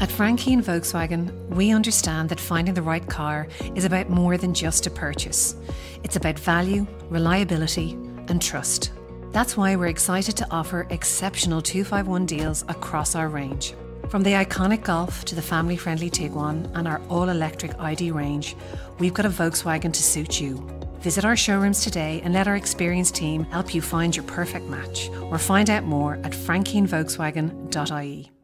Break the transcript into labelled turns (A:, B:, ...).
A: At Frank Keane Volkswagen, we understand that finding the right car is about more than just a purchase. It's about value, reliability, and trust. That's why we're excited to offer exceptional 251 deals across our range. From the iconic Golf to the family-friendly Tiguan and our all-electric ID range, we've got a Volkswagen to suit you. Visit our showrooms today and let our experienced team help you find your perfect match, or find out more at frankkeanevolkswagen.ie.